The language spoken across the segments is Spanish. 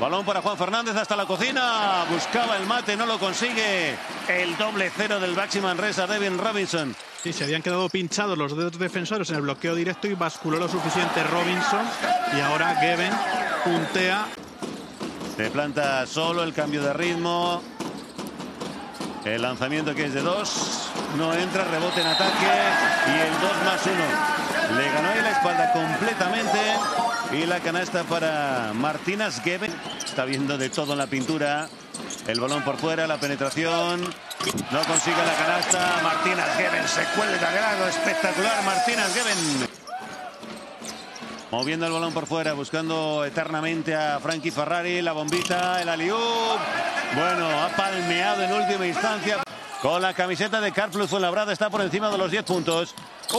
Balón para Juan Fernández hasta la cocina. Buscaba el mate, no lo consigue. El doble cero del Baxi Manresa, Devin Robinson. Sí, se habían quedado pinchados los dos defensores en el bloqueo directo y basculó lo suficiente Robinson. Y ahora Geben puntea. Se planta solo, el cambio de ritmo. El lanzamiento que es de 2. No entra, rebote en ataque. Y el 2+1. Le ganó ahí la espalda completamente. Y la canasta para Martínez Geben. Está viendo de todo en la pintura. El balón por fuera, la penetración. No consigue la canasta. Martínez Geben se cuelga de lado. Espectacular Martínez Geben. Moviendo el balón por fuera, buscando eternamente a Frankie Ferrari. La bombita, el alley-oop. Bueno, ha palmeado en última instancia. Con la camiseta de Carplus Fuenlabrada está por encima de los 10 puntos.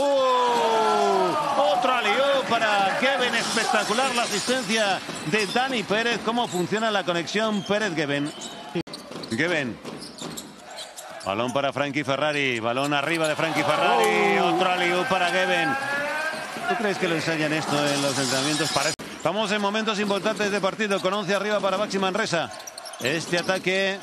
Otro alley-oop para Geben. Espectacular la asistencia de Dani Pérez. ¿Cómo funciona la conexión Pérez-Geben? Geben. Balón para Frankie Ferrari. Balón arriba de Frankie Ferrari. Otro alley-oop para Geben. ¿Tú crees que lo ensayan esto en los entrenamientos? Estamos en momentos importantes de partido. Con 11 arriba para Baxi Manresa. Este ataque.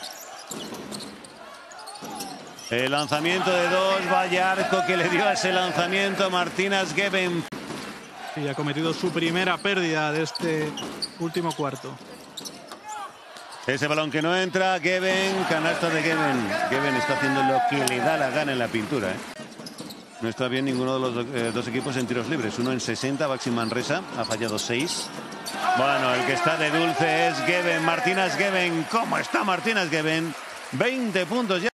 El lanzamiento de 2. Vaya arco que le dio a ese lanzamiento Martínez Geben. Y ha cometido su primera pérdida de este último cuarto. Ese balón que no entra. Geben. Canasta de Geben. Geben está haciendo lo que le da la gana en la pintura. No está bien ninguno de los dos equipos en tiros libres. Uno en 60, Baxi Manresa. Ha fallado 6. Bueno, el que está de dulce es Geben. Martínez Geben. ¿Cómo está Martínez Geben? 20 puntos ya.